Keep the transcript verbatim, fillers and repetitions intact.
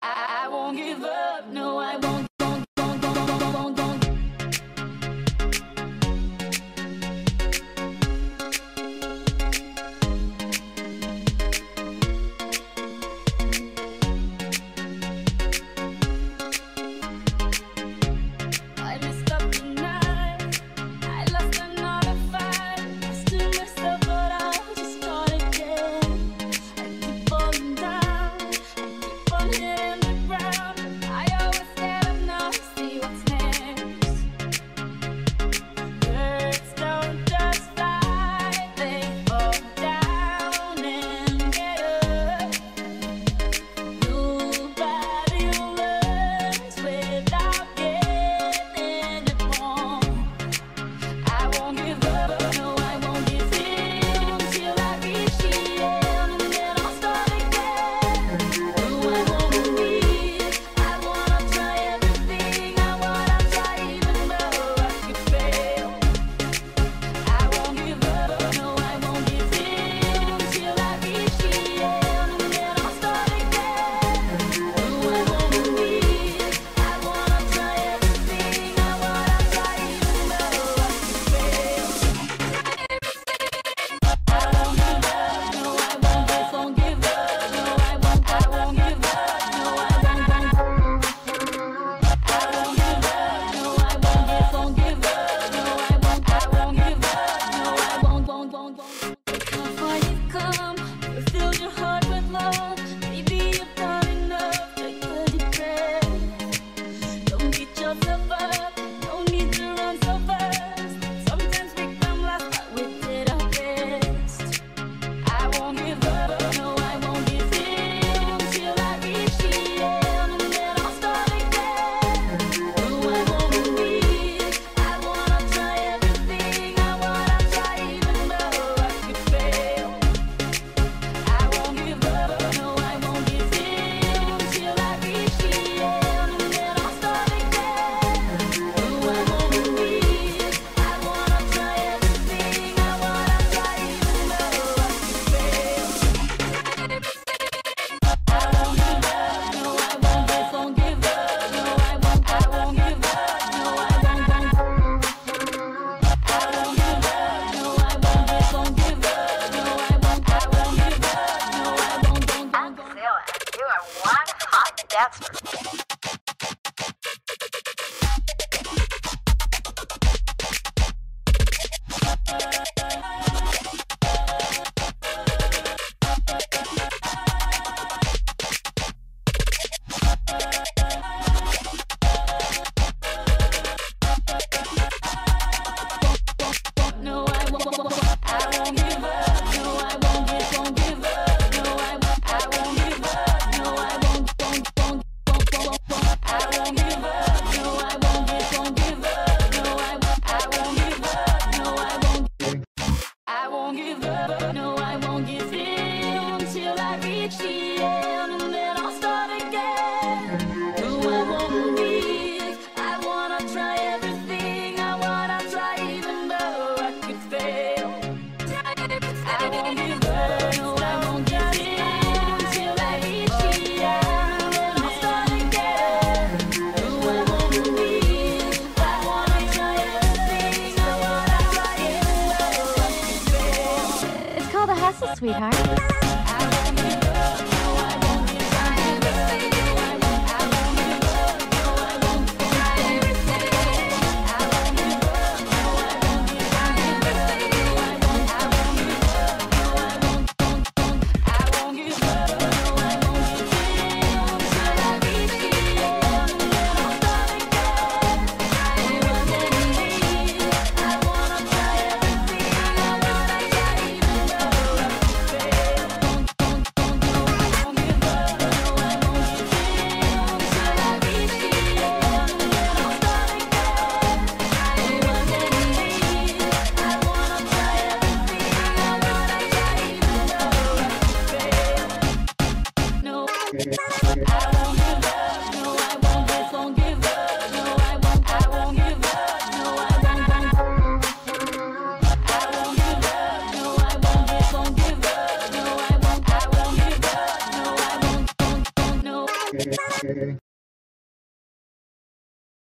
I won't give up, no, I won't, won't, won't, won't, won't, won't. I messed up tonight, I lost another fight. I still messed up, but I'll just start again. I keep falling down, I keep on hitting the ground. I always get up now to see what's next. Birds don't just fly, they fall down and get up. Nobody learns without getting it wrong. I won't give up, no, I won't give in till I reach the end, and then I'll start again. No, I won't believe, I wanna try everything, I wanna try even though I could fail. I won't give up, no, I won't give in till I reach the end, and then I'll start again. No, I won't believe, I wanna try everything, I wanna try even though I could fail. I won't give up, no, I won't give, won't give up, no, I won't, I won't give up, no, I won't, won't. I won't give up, no, I won't give, won't give up, no, I won't, I won't give up, no, I won't, won't, won't, won't. Look how far you've come, you filled your heart with love. Maybe you've done enough, take a deep breath. Don't beat yourself up, no need to run so fast. Sometimes we come last, but we did our best. I won't give up, no, I won't give in till I reach the end, and then I'll start again. No, I won't believe, I wanna try everything, I wanna try even though I could fail. I won't give up, no, I won't give in till I reach the end, and then I'll start again. No, I won't believe, I wanna try everything, I wanna try even though I could fail. I won't give up, no, I won't give, won't give up, no, I won't, I won't give up, no, I won't, won't. I won't give up, no, I won't give, won't give up, no, I won't, I won't give up, no, I won't, won't, won't, won't. Gazelle, you are one hot dancer. No, I won't, I won't give up, no, I won't give, won't give up, no, I won't, I won't give up, no, I won't, won't, won't, won't, won't, won't. I won't give up, no, I won't give, won't give up, no, I won't, I won't give up, no, I won't, I won't give up, no, I won't give in till I reach the end, and then I'll start again. No, I won't believe, I wanna try everything, I wanna try even though I could fail. I won't give up, no, I won't give in till I reach the end, and then I'll start again. No, I won't believe, I wanna try everything, I wanna try even though I could fail. It's called a hustle, sweetheart. I won't give up, no, I won't give, try everything, I won't, I won't give up, no, I won't, try everything. I won't give up, no, I won't give, try everything, I won't, I won't give up, no, I won't, won't, won't. I won't give up, no, I won't give in till I reach the end, and then I'll start again. No, I won't believe, I wanna try everything, I wanna try even though I could fail. Won't, won't, won't, no, I won't give up, no, I won't give in till I reach the end, and then I'll start again. No, I believe, I wanna try everything, I wanna try even though I could fail. No, I won't give up, no, I won't give, won't give up, no, I won't, I won't give up, no, I won't, won't. I won't give up, no, I won't give, won't give up, no, I won't, I won't give up, no, I won't, won't, won't, no.